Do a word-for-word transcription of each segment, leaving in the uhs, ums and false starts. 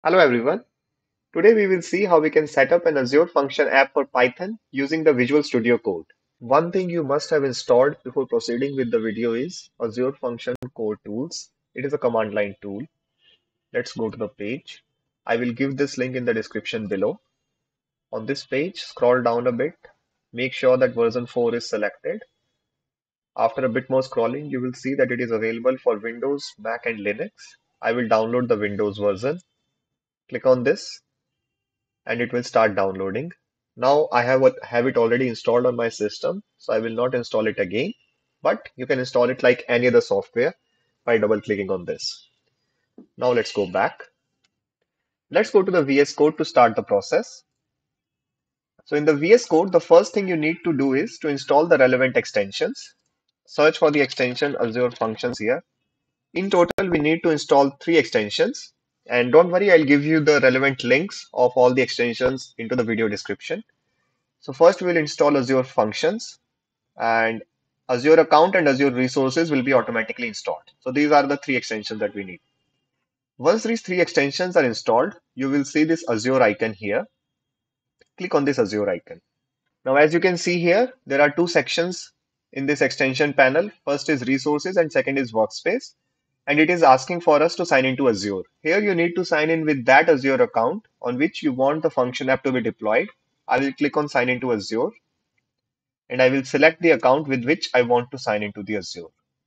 Hello everyone. Today we will see how we can set up an Azure Function app for Python using the Visual Studio Code. One thing you must have installed before proceeding with the video is Azure Function Code Tools. It is a command line tool. Let's go to the page. I will give this link in the description below. On this page, scroll down a bit. Make sure that version four is selected. After a bit more scrolling, you will see that it is available for Windows, Mac and Linux. I will download the Windows version. Click on this and it will start downloading. Now I have what have it already installed on my system, so I will not install it again. But you can install it like any other software by double clicking on this. Now let's go back. Let's go to the V S Code to start the process. So in the V S Code, the first thing you need to do is to install the relevant extensions. Search for the extension Azure Functions here. In total, we need to install three extensions. And don't worry, I'll give you the relevant links of all the extensions into the video description. So first we'll install Azure Functions, and Azure Account and Azure Resources will be automatically installed. So these are the three extensions that we need. Once these three extensions are installed, you will see this Azure icon here. Click on this Azure icon. Now as you can see here, there are two sections in this extension panel. First is Resources and second is Workspace. And it is asking for us to sign into Azure. Here you need to sign in with that Azure account on which you want the function app to be deployed. I will click on Sign into Azure, and I will select the account with which I want to sign into the Azure.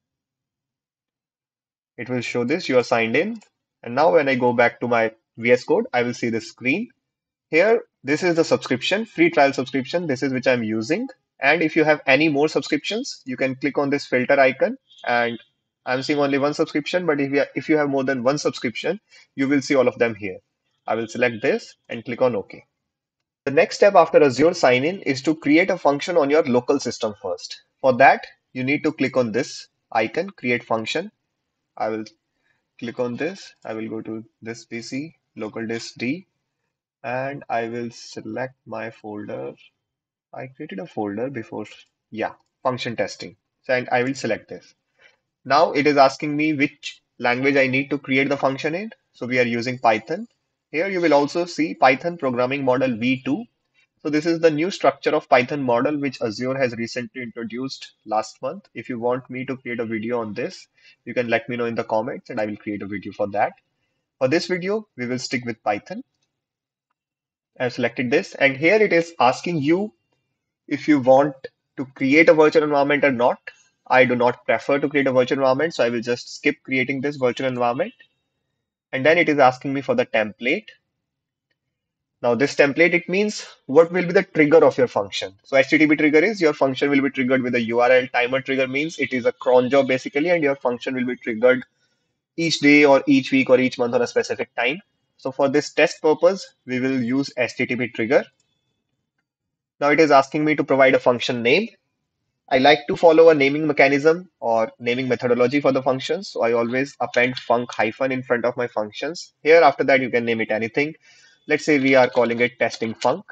It will show this, you are signed in. And now when I go back to my V S Code, I will see this screen. Here, this is the subscription, free trial subscription. This is which I'm using. And if you have any more subscriptions, you can click on this filter icon. And I'm seeing only one subscription, but if you, if you have more than one subscription, you will see all of them here. I will select this and click on OK. The next step after Azure sign-in is to create a function on your local system first. For that, you need to click on this icon, create function. I will click on this. I will go to this P C, local disk D, and I will select my folder. I created a folder before, yeah, function testing. So, and I will select this. Now it is asking me which language I need to create the function in. So we are using Python. Here you will also see Python programming model v two. So this is the new structure of Python model which Azure has recently introduced last month. If you want me to create a video on this, you can let me know in the comments and I will create a video for that. For this video, we will stick with Python. I've selected this, and here it is asking you if you want to create a virtual environment or not. I do not prefer to create a virtual environment, so I will just skip creating this virtual environment. And then it is asking me for the template. Now this template, it means what will be the trigger of your function. So H T T P trigger is your function will be triggered with a U R L. Timer trigger means it is a cron job basically, and your function will be triggered each day or each week or each month on a specific time. So for this test purpose, we will use H T T P trigger. Now it is asking me to provide a function name. I like to follow a naming mechanism or naming methodology for the functions. So I always append func hyphen in front of my functions. Here after that, you can name it anything. Let's say we are calling it testing func.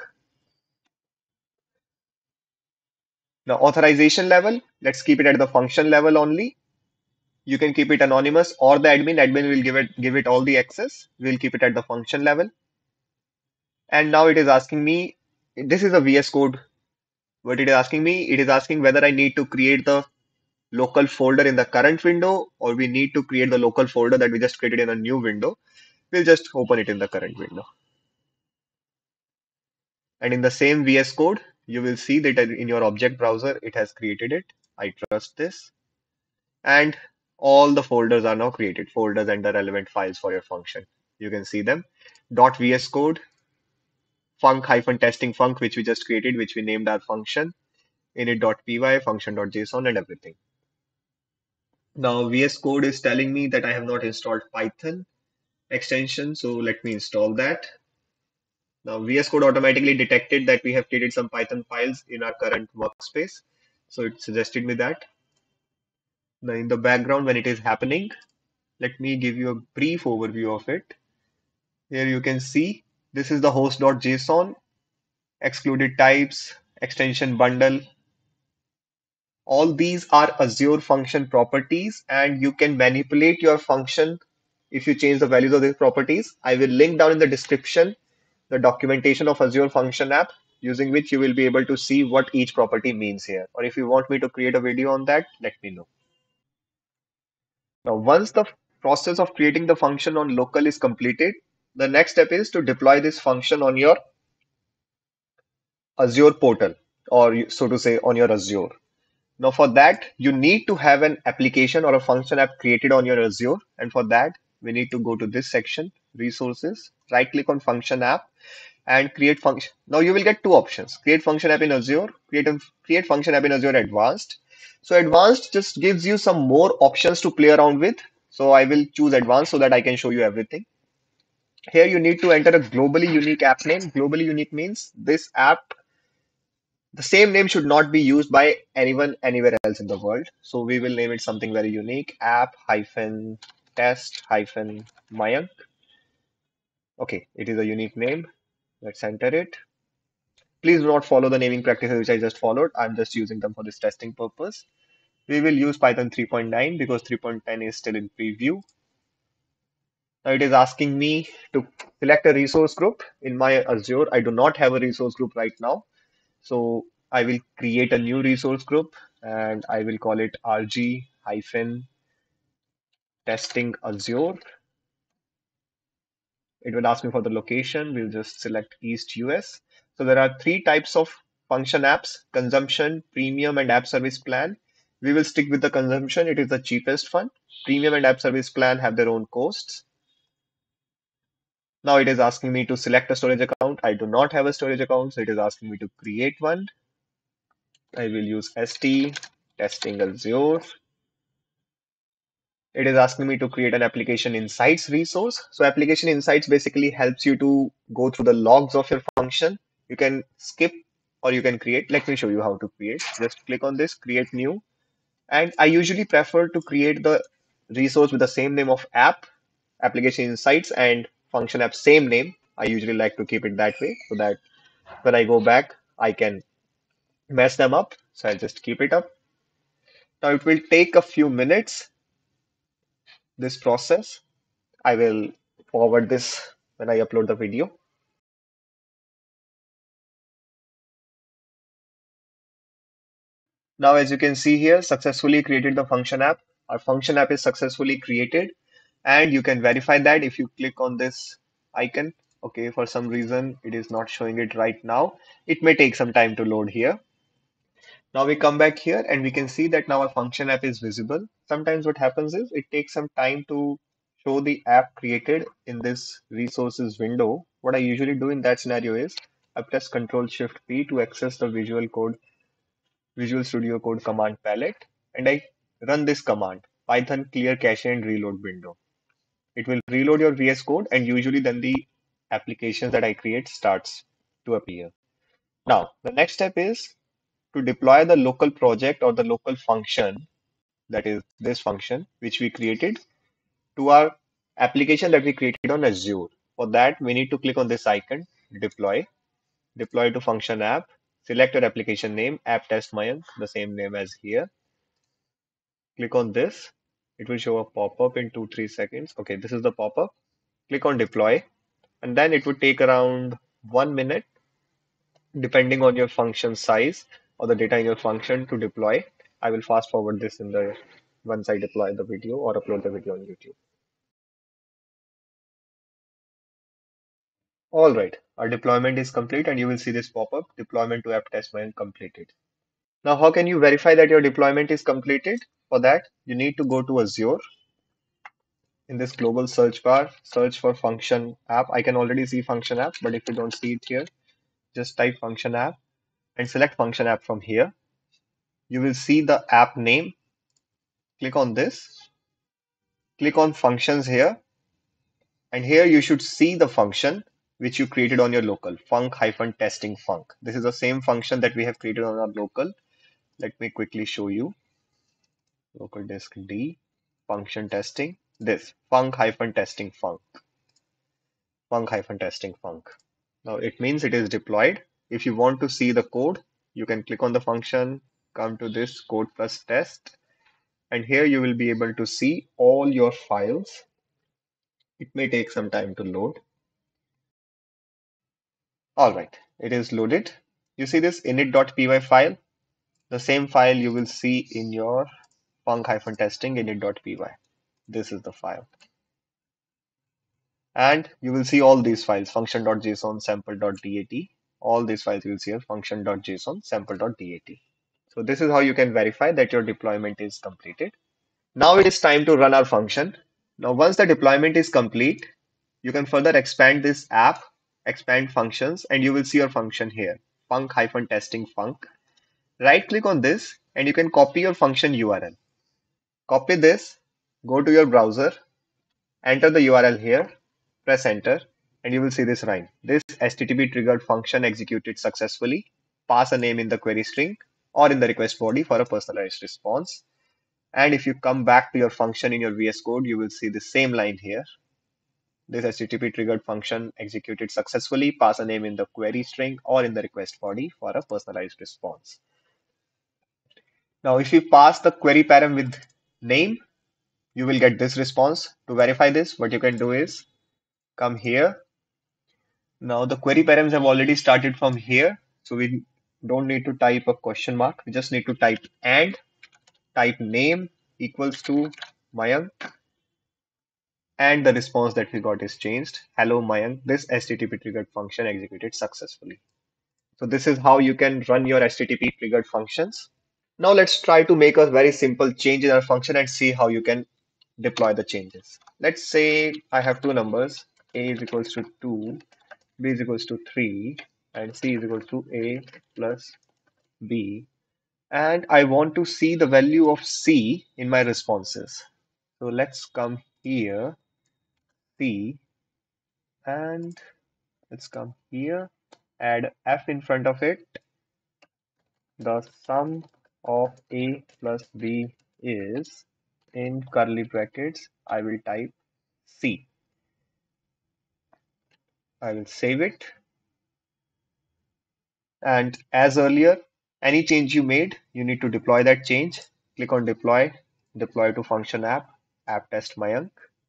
The authorization level, let's keep it at the function level only. You can keep it anonymous or the admin. Admin will give it give it all the access. We'll keep it at the function level. And now it is asking me, this is a V S Code. What it is asking me, it is asking whether I need to create the local folder in the current window or we need to create the local folder that we just created in a new window. We'll just open it in the current window. And in the same V S Code, you will see that in your object browser, it has created it. I trust this. And all the folders are now created, folders and the relevant files for your function. You can see them. .vs code, func hyphen testing func, which we just created, which we named our function, init.py, function.json, and everything. Now V S Code is telling me that I have not installed Python extension, so let me install that. Now V S Code automatically detected that we have created some Python files in our current workspace, so it suggested me that. Now in the background when it is happening, let me give you a brief overview of it. Here you can see this is the host.json, excluded types, extension bundle. All these are Azure function properties, and you can manipulate your function if you change the values of these properties. I will link down in the description the documentation of Azure Function App, using which you will be able to see what each property means here. Or if you want me to create a video on that, let me know. Now, once the process of creating the function on local is completed, the next step is to deploy this function on your Azure portal, or so to say, on your Azure. Now, for that, you need to have an application or a function app created on your Azure. And for that, we need to go to this section, resources, right click on function app and create function. Now you will get two options, create function app in Azure, create, a, create function app in Azure Advanced. So Advanced just gives you some more options to play around with. So I will choose Advanced so that I can show you everything. Here you need to enter a globally unique app name. Globally unique means this app, the same name should not be used by anyone anywhere else in the world. So we will name it something very unique, app hyphen test hyphen Mayank. Okay, it is a unique name. Let's enter it. Please do not follow the naming practices which I just followed. I'm just using them for this testing purpose. We will use Python three point nine because three point ten is still in preview. Now it is asking me to select a resource group. In my Azure, I do not have a resource group right now. So I will create a new resource group and I will call it R G hyphen testing Azure. It will ask me for the location. We'll just select East U S. So there are three types of function apps, consumption, premium, and app service plan. We will stick with the consumption. It is the cheapest one. Premium and app service plan have their own costs. Now it is asking me to select a storage account. I do not have a storage account, so it is asking me to create one. I will use S T testing Azure. It is asking me to create an application insights resource. So application insights basically helps you to go through the logs of your function. You can skip or you can create. Let me show you how to create. Just click on this, create new. And I usually prefer to create the resource with the same name of app, application insights, and function app same name. I usually like to keep it that way so that when I go back, I can mess them up. So I'll just keep it up. Now it will take a few minutes, this process. I will forward this when I upload the video. Now, as you can see here, successfully created the function app. Our function app is successfully created, and you can verify that if you click on this icon. Okay, for some reason it is not showing it right now. It may take some time to load here. Now we come back here and we can see that now our function app is visible. Sometimes what happens is it takes some time to show the app created in this resources window. What I usually do in that scenario is I press Control Shift P to access the Visual Code, Visual Studio Code command palette, and I run this command, Python clear cache and reload window. It will reload your V S Code and usually then the applications that I create starts to appear. Now, the next step is to deploy the local project or the local function, that is this function which we created, to our application that we created on Azure. For that, we need to click on this icon, deploy, deploy to function app, select your application name, app test Mayank, the same name as here. Click on this. It will show a pop-up in two, three seconds. Okay, this is the pop-up. Click on deploy, and then it would take around one minute depending on your function size or the data in your function to deploy. I will fast forward this in the once I deploy the video or upload the video on YouTube. All right, our deployment is complete and you will see this pop-up, deployment to app test mail completed. Now, how can you verify that your deployment is completed? For that, you need to go to Azure. In this global search bar, search for function app. I can already see function app, but if you don't see it here, just type function app and select function app from here. You will see the app name. Click on this. Click on functions here. And here you should see the function which you created on your local, func-testing func. This is the same function that we have created on our local. Let me quickly show you. Local disk D, function testing, this func-testing func, func-testing func. Now it means it is deployed. If you want to see the code, you can click on the function, come to this code plus test, and here you will be able to see all your files It may take some time to load. All right, it is loaded. You see this init.py file, the same file you will see in your func-testing init.py. This is the file. And you will see all these files, function.json, sample.dat. All these files you will see here, function.json, sample.dat. So this is how you can verify that your deployment is completed. Now it is time to run our function. Now once the deployment is complete, you can further expand this app, expand functions, and you will see your function here, func-testing func. Right click on this and you can copy your function U R L. Copy this, go to your browser, enter the U R L here, press enter, and you will see this line. This H T T P triggered function executed successfully. Pass a name in the query string or in the request body for a personalized response. And if you come back to your function in your V S Code, you will see the same line here. This H T T P triggered function executed successfully. Pass a name in the query string or in the request body for a personalized response. Now, if you pass the query param with name, you will get this response. To verify this, what you can do is come here. Now the query params have already started from here, so we don't need to type a question mark. We just need to type and type name equals to Mayank, and the response that we got is changed. Hello Mayank, this H T T P triggered function executed successfully. So this is how you can run your H T T P triggered functions. Now let's try to make a very simple change in our function and see how you can deploy the changes. Let's say I have two numbers, a is equals to two, b is equals to three, and c is equals to a plus b. And I want to see the value of c in my responses. So let's come here, c, and let's come here, add f in front of it. The sum of a plus b is, in curly brackets, I will type c. I will save it. And as earlier, any change you made, you need to deploy that change. Click on deploy, deploy to function app, app test Mayank.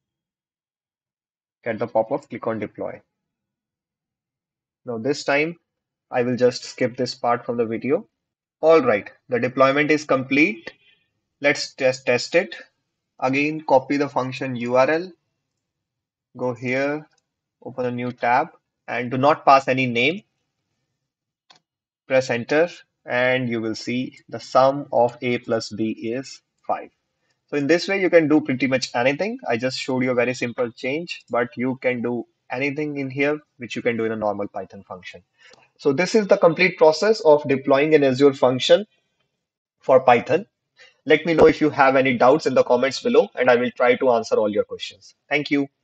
Get the pop-up, click on deploy. Now this time, I will just skip this part from the video. All right, the deployment is complete. Let's just test it. Again, copy the function U R L. Go here, open a new tab, and do not pass any name. Press enter, and you will see the sum of a plus b is five. So in this way, you can do pretty much anything. I just showed you a very simple change, but you can do anything in here, which you can do in a normal Python function. So this is the complete process of deploying an Azure function for Python. Let me know if you have any doubts in the comments below, and I will try to answer all your questions. Thank you.